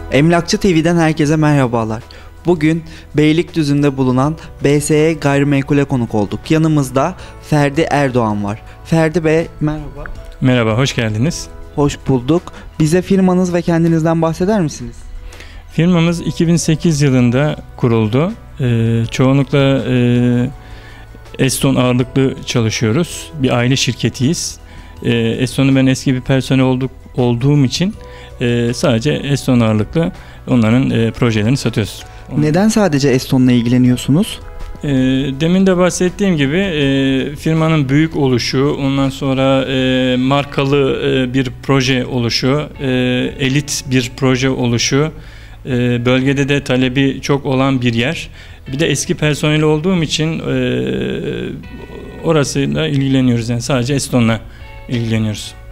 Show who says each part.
Speaker 1: Emlakçı TV'den herkese merhabalar. Bugün Beylikdüzü'nde bulunan BSE Gayrimenkul'e konuk olduk. Yanımızda Ferdi Erdoğan var. Ferdi Bey merhaba.
Speaker 2: Merhaba, hoş geldiniz.
Speaker 1: Hoş bulduk. Bize firmanız ve kendinizden bahseder misiniz?
Speaker 2: Firmamız 2008 yılında kuruldu. Çoğunlukla Eston ağırlıklı çalışıyoruz. Bir aile şirketiyiz. Eston'u ben eski bir personel olduğum için sadece Eston ağırlıklı onların projelerini satıyoruz.
Speaker 1: Neden sadece Eston'la ilgileniyorsunuz?
Speaker 2: Demin de bahsettiğim gibi firmanın büyük oluşu, ondan sonra markalı bir proje oluşu, elit bir proje oluşu, bölgede de talebi çok olan bir yer. Bir de eski personel olduğum için orasıyla ilgileniyoruz, yani sadece Eston'la ilgileniyoruz.